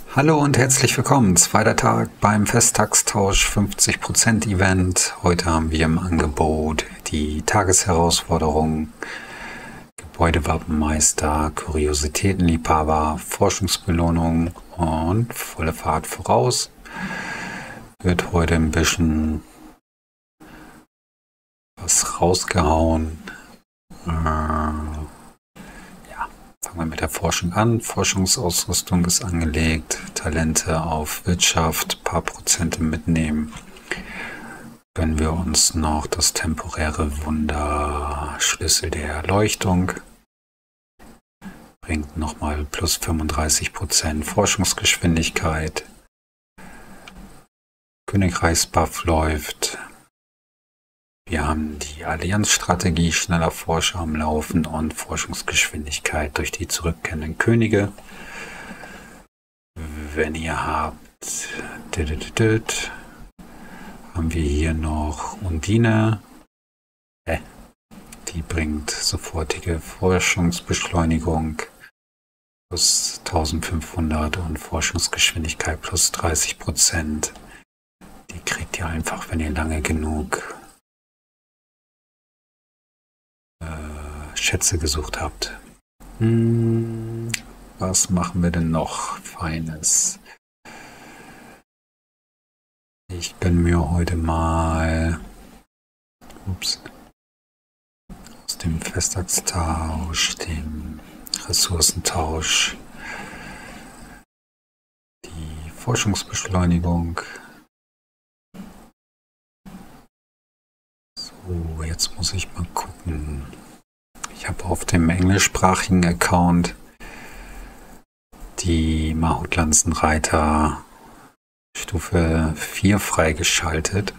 Hallo und herzlich willkommen. Zweiter Tag beim Festtagstausch 50% Event. Heute haben wir im Angebot die Tagesherausforderung Gebäudewappenmeister, Kuriositätenliebhaber, Forschungsbelohnung und volle Fahrt voraus. Wird heute ein bisschen was rausgehauen. Fangen wir mit der Forschung an. Forschungsausrüstung ist angelegt, Talente auf Wirtschaft, paar Prozente mitnehmen. Gönnen wir uns noch das temporäre Wunder Schlüssel der Erleuchtung. Bringt nochmal plus 35% Forschungsgeschwindigkeit. Königreichsbuff läuft. Wir haben die Allianzstrategie schneller Forscher am Laufen und Forschungsgeschwindigkeit durch die zurückkehrenden Könige. Wenn ihr habt, haben wir hier noch Undine. Die bringt sofortige Forschungsbeschleunigung plus 1500 und Forschungsgeschwindigkeit plus 30%. Die kriegt ihr einfach, wenn ihr lange genug Schätze gesucht habt. Was machen wir denn noch Feines? Ich gönne mir heute mal aus dem Festtagstausch, dem Ressourcentausch, die Forschungsbeschleunigung. So, jetzt muss ich mal gucken. Ich habe auf dem englischsprachigen Account die Mahutlanzenreiter Stufe 4 freigeschaltet.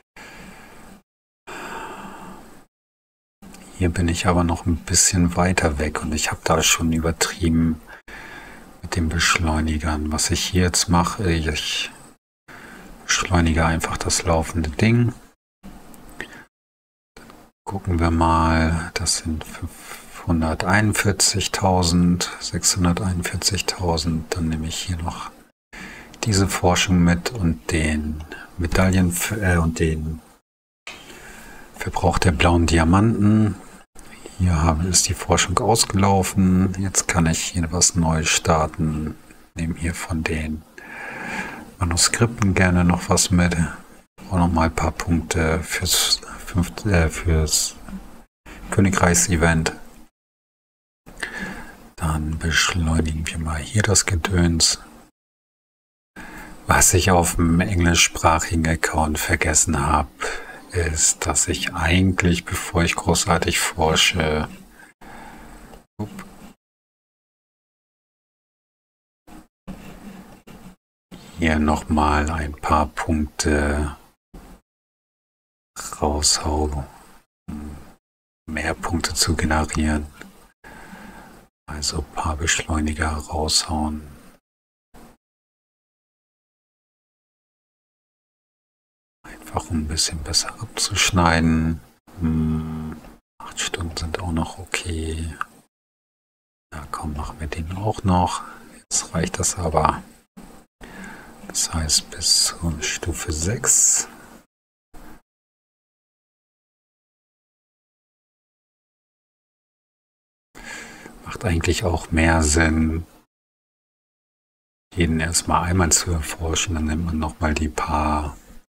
Hier bin ich aber noch ein bisschen weiter weg und ich habe da schon übertrieben mit den Beschleunigern. Was ich hier jetzt mache, ich beschleunige einfach das laufende Ding. Gucken wir mal, das sind 541.000, 641.000. Dann nehme ich hier noch diese Forschung mit und den Medaillen und den Verbrauch der blauen Diamanten. Hier ist die Forschung ausgelaufen. Jetzt kann ich hier was Neues starten. Nehme hier von den Manuskripten gerne noch was mit. Auch noch mal ein paar Punkte fürs Königreichsevent. Dann beschleunigen wir mal hier das Gedöns. Was ich auf dem englischsprachigen Account vergessen habe, ist, dass ich eigentlich, bevor ich großartig forsche, hier nochmal ein paar Punkte raushau, um mehr Punkte zu generieren. Also ein paar Beschleuniger raushauen. Einfach um ein bisschen besser abzuschneiden. 8 Stunden sind auch noch okay. Ja komm, machen wir den auch noch. Jetzt reicht das aber. Das heißt bis zur Stufe 6. Macht eigentlich auch mehr Sinn, jeden erstmal einmal zu erforschen. Dann nimmt man nochmal die paar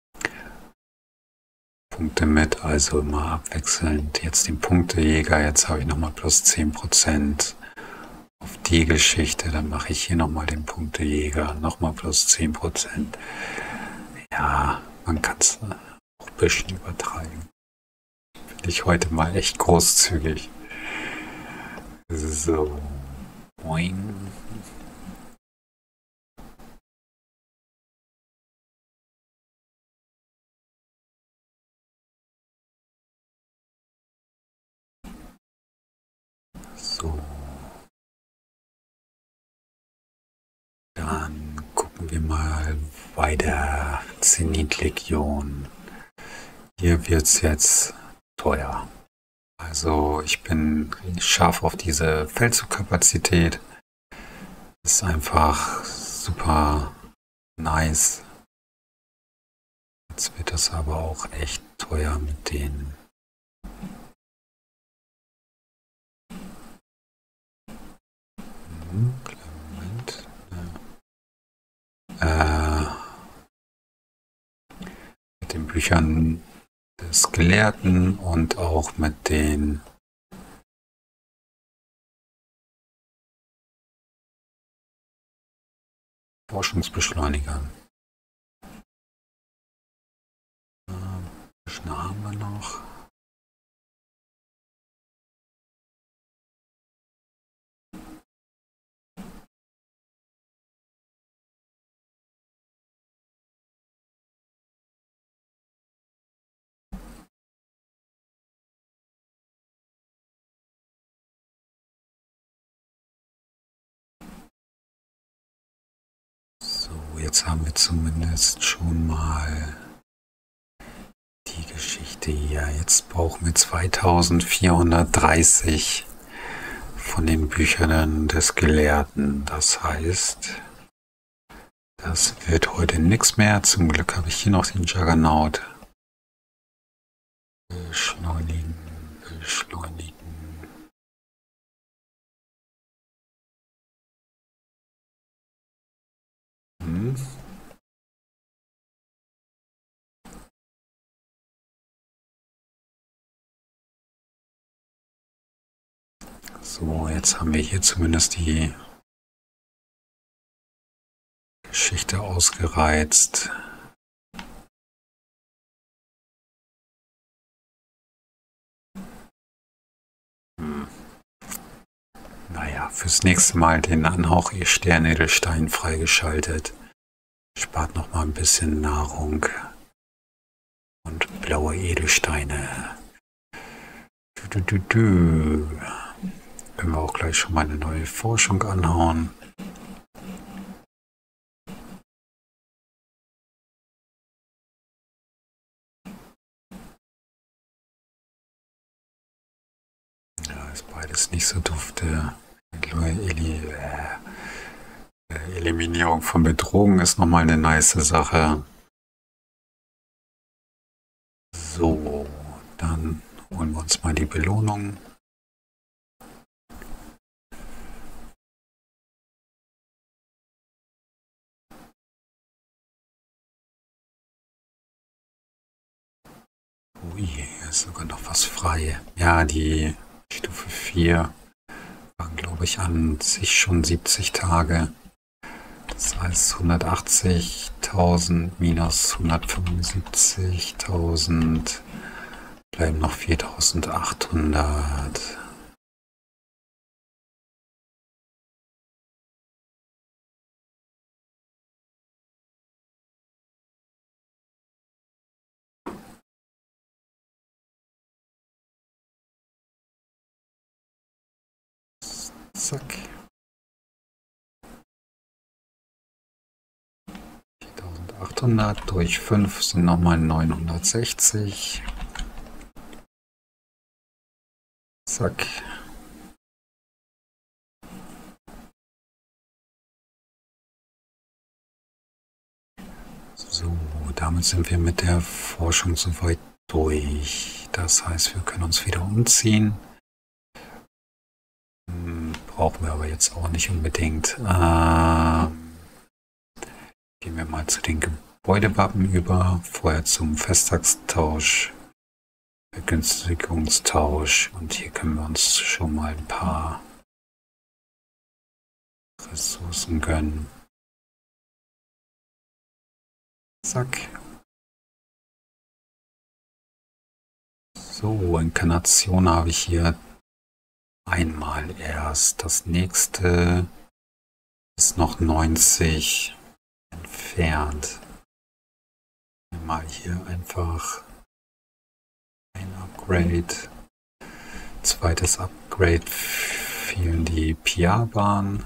Punkte mit, also immer abwechselnd. Jetzt den Punktejäger, jetzt habe ich nochmal plus 10% auf die Geschichte. Dann mache ich hier nochmal den Punktejäger, nochmal plus 10%. Ja, man kann es auch ein bisschen übertreiben. Finde ich heute mal echt großzügig. So, boing. So. Dann gucken wir mal weiter. Zenit-Legion. Hier wird es jetzt teuer. Also ich bin scharf auf diese Feldzugkapazität. Ist einfach super nice. Jetzt wird das aber auch echt teuer mit den kleinen Moment. Mit den Büchern des Gelehrten und auch mit den Forschungsbeschleunigern. Was haben wir noch? So, jetzt haben wir zumindest schon mal die Geschichte hier. Jetzt brauchen wir 2430 von den Büchern des Gelehrten. Das heißt, das wird heute nichts mehr. Zum Glück habe ich hier noch den Juggernaut. Beschleunigen, beschleunigen. So, jetzt haben wir hier zumindest die Geschichte ausgereizt. Naja, fürs nächste Mal den Anhauch Sternedelstein freigeschaltet. Spart noch mal ein bisschen Nahrung. Und blaue Edelsteine. Können wir auch gleich schon mal eine neue Forschung anhauen. Ja, ist beides nicht so dufte. Eliminierung von Bedrohungen ist nochmal eine nice Sache. So, dann holen wir uns mal die Belohnung. Ui, hier ist sogar noch was frei. Ja, die Stufe 4 waren, glaube ich, an sich schon 70 Tage. Das heißt 180.000 minus 175.000 bleiben noch 4.800. Zack. 4.800 durch 5 sind nochmal 960. Zack. So, damit sind wir mit der Forschung soweit durch. Das heißt, wir können uns wieder umziehen. Brauchen wir aber jetzt auch nicht unbedingt. Gehen wir mal zu den Gebäudewappen über. Vorher zum Festtagstausch, Vergünstigungstausch. Und hier können wir uns schon mal ein paar Ressourcen gönnen. Zack. So, Inkarnation habe ich hier einmal erst. Das nächste ist noch 90 entfernt. Mal hier einfach ein Upgrade. Zweites Upgrade fehlen die PR-Bahn.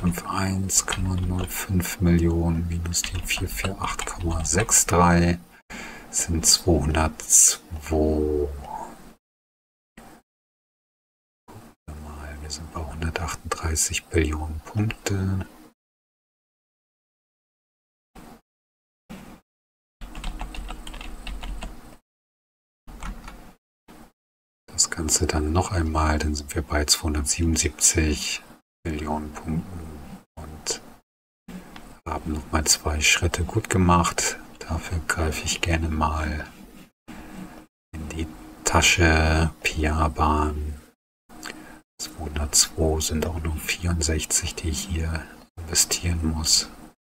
651,05 Millionen minus die 448,63 sind 202. Wir sind bei 138 Billionen Punkte. Das Ganze dann noch einmal, dann sind wir bei 277 Millionen Punkten und haben nochmal 2 Schritte gut gemacht. Dafür greife ich gerne mal in die Tasche. PR-Bahn 202 sind auch nur 64, die ich hier investieren muss.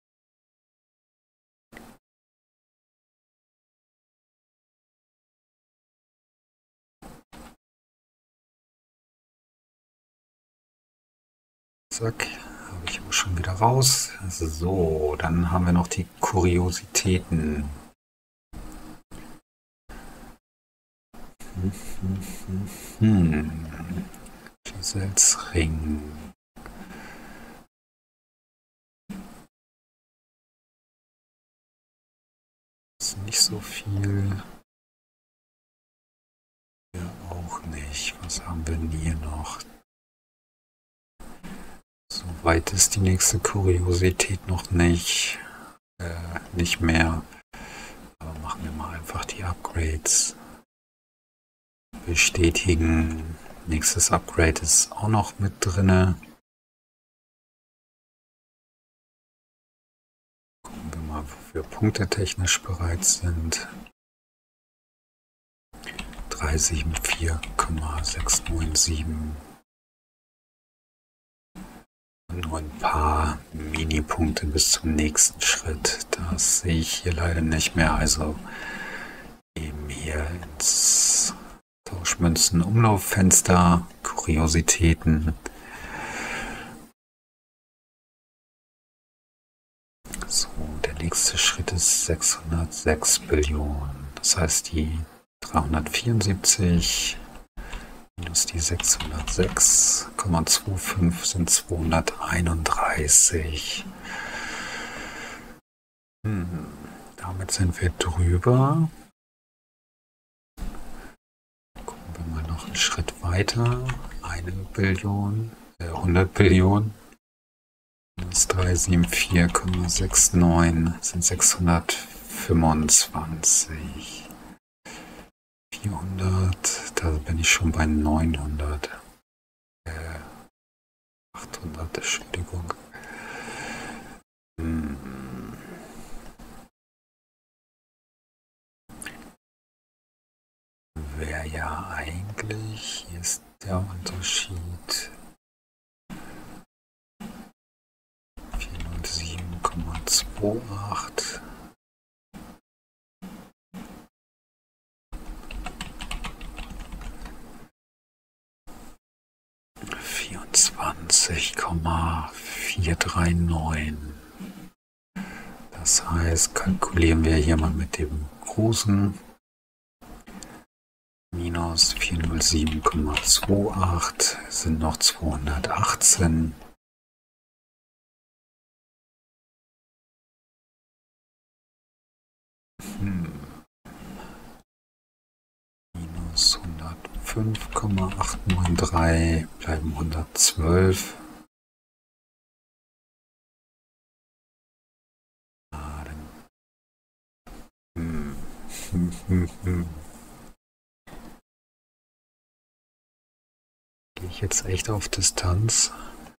Zack, habe ich auch schon wieder raus. So, dann haben wir noch die Kuriositäten. Gisels Ring. Ist nicht so viel. Ja, auch nicht. Was haben wir denn hier noch? So weit ist die nächste Kuriosität noch nicht. Nicht mehr. Aber machen wir mal einfach die Upgrades. Bestätigen. Nächstes Upgrade ist auch noch mit drinne. Gucken wir mal, wo wir punktetechnisch bereit sind. 374,697. Nur ein paar Mini-Punkte bis zum nächsten Schritt. Das sehe ich hier leider nicht mehr. Also eben hier ins Tauschmünzen-Umlauffenster, Kuriositäten. So, der nächste Schritt ist 606 Billionen. Das heißt, die 374 minus die 606,25 sind 231. Damit sind wir drüber. Gucken wir mal noch einen Schritt weiter. 1 Billion, 100 Billionen. Minus 374,69 sind 625. 400, da bin ich schon bei 900. 800, Entschuldigung. Wäre ja eigentlich, hier ist der Unterschied. 407,28. ,439. Das heißt, kalkulieren wir hier mal mit dem großen. Minus 407,28 sind noch 218. Minus 105,893 bleiben 112. Gehe ich jetzt echt auf Distanz?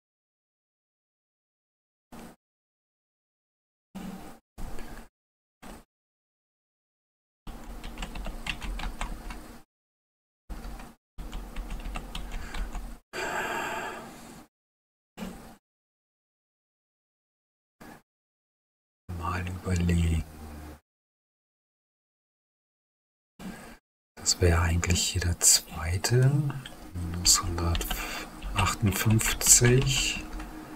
Mal überlegen. Das wäre eigentlich hier der zweite. Minus 158.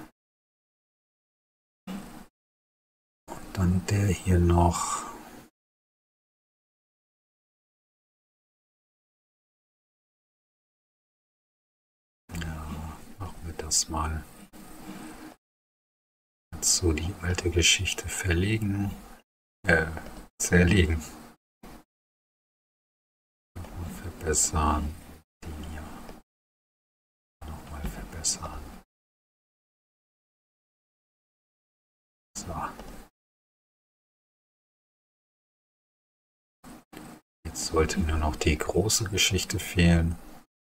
Und dann der hier noch. Ja, machen wir das mal. Jetzt so die alte Geschichte zerlegen. Nochmal verbessern. Linie. Nochmal verbessern. So. Jetzt sollte nur noch die große Geschichte fehlen.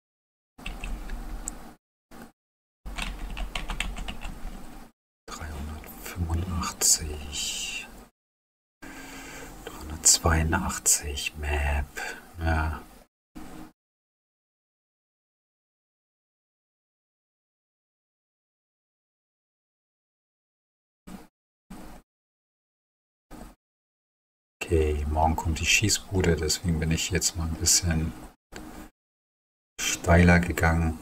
385. 382 Map. Ja. Okay, morgen kommt die Schießbude, deswegen bin ich jetzt mal ein bisschen steiler gegangen.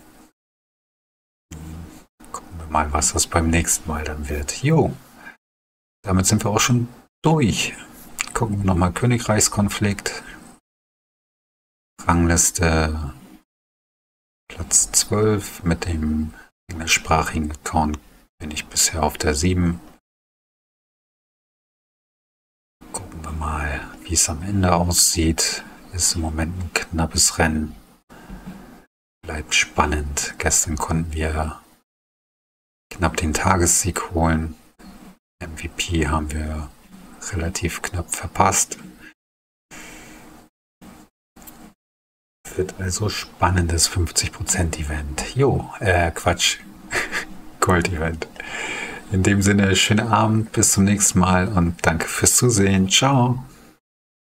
Gucken wir mal, was das beim nächsten Mal dann wird. Jo, damit sind wir auch schon durch. Gucken wir nochmal Königreichskonflikt. Rangliste Platz 12 mit dem englischsprachigen Account bin ich bisher auf der 7. Gucken wir mal, wie es am Ende aussieht. Ist im Moment ein knappes Rennen. Bleibt spannend. Gestern konnten wir knapp den Tagessieg holen. MVP haben wir relativ knapp verpasst. Wird also spannendes 50% Event. Jo, Quatsch. Gold-Event. In dem Sinne, schönen Abend, bis zum nächsten Mal und danke fürs Zusehen. Ciao.